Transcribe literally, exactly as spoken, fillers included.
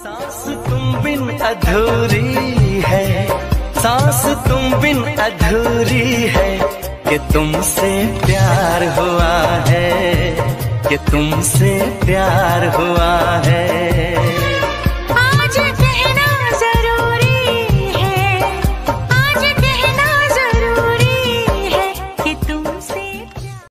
सांस तुम बिन अधूरी है, सांस तुम बिन अधूरी है, कि तुमसे प्यार हुआ है, कि तुमसे प्यार हुआ है। आज कह